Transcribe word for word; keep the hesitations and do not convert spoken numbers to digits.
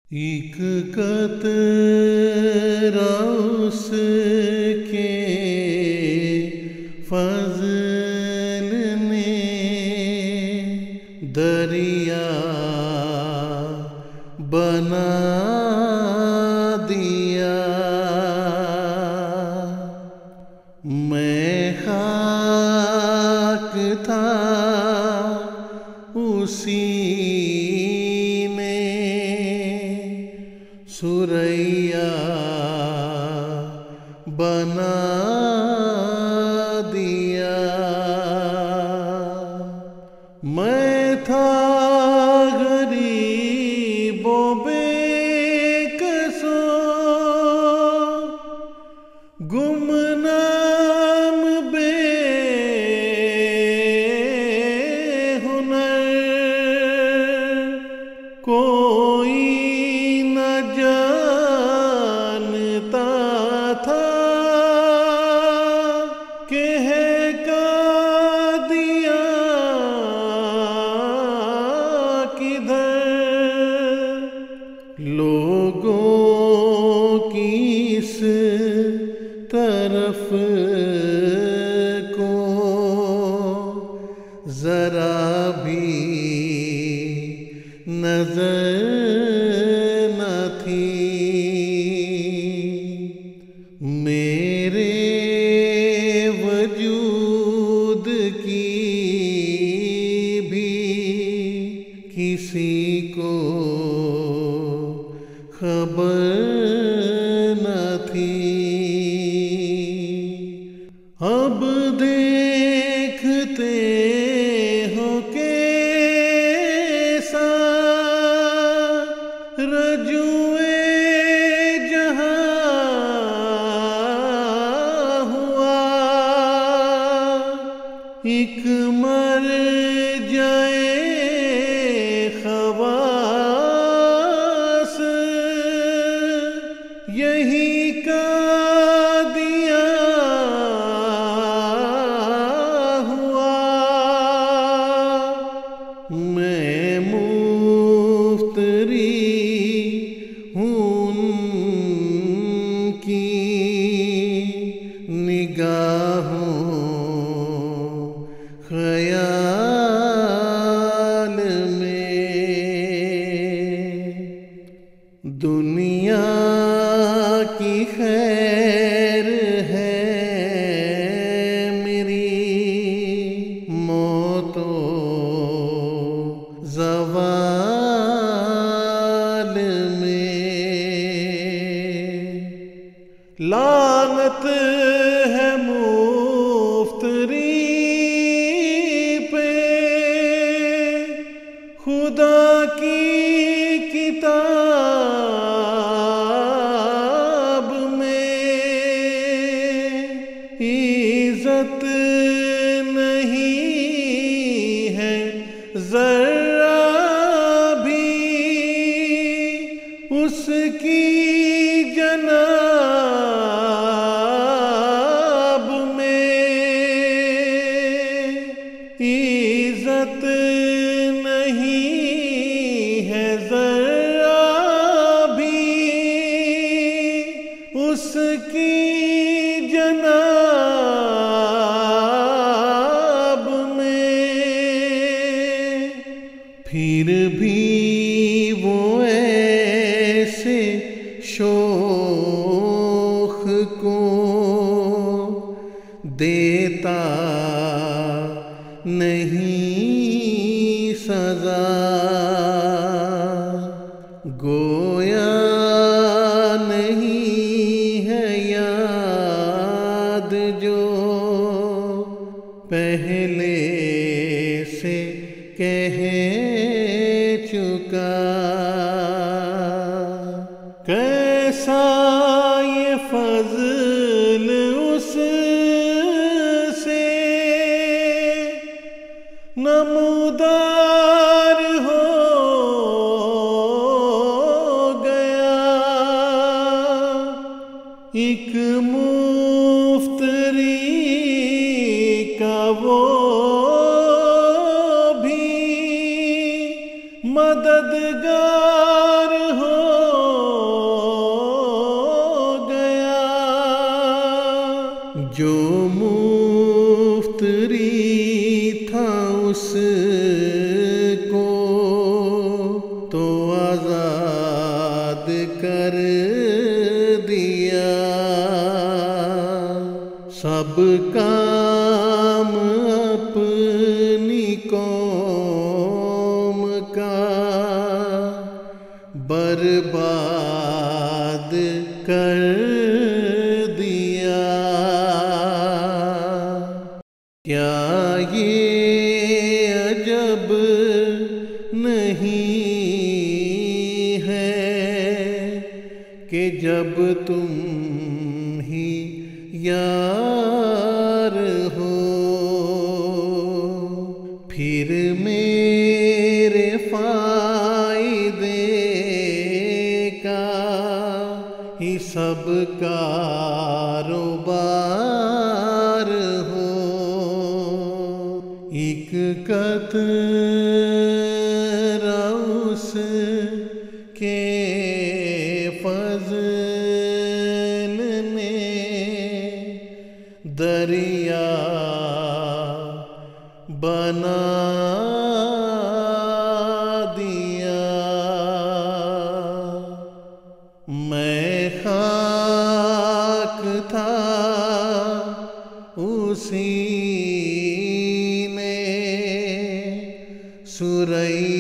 ایک قطرہ اس کے فضل نے دریا بنا دیا۔ میں خاک تھا اسی سریا بنا دیا۔ میں تھا غریب و بے کسو، گمنام بے ہنر، کوئی جانتا تھا کہ ہے قادیاں کدھر۔ لوگوں کی اس طرف کو ذرا بھی نظر میرے وجود کی بھی کسی کو خبر نہ تھی۔ اب دیکھتے ہو کیسا رجوع ایک مر جائے خواص، یہی قادیاں ہوا۔ میں مفتری ہوں ان کی نگاہوں خیال میں۔ دنیا کی خیر ہے میری موت و زوال میں۔ لعنت ہے مفتری خدا کی کتاب میں۔ عزت نہیں ہے ذرہ بھی اس کی جناب میں۔ عزت نہیں ہے ذرہ بھی اس کی جناب میں۔ پھر بھی وہ ایسے شوخ کو دیتا نہیں سزا، گویا نہیں ہے یاد جو پہلے سے کہہ چکا۔ کیسا یہ فضل اس سے نمودار ہو گیا۔ ایک مفتری کا وہ بھی مددگار ہو उतरी था उस को तो आजाद कर दिया। सब काम अपनी कौम का बर्बाद कर दिया। क्या ये अजब नहीं है कि जब तुम ही यार हो फिर मेरे फायदे का ही सब कारोबार हो। एक कतरा उसके फज़ल ने दरिया बना दिया। मैं खाक था उसी ने सुरैया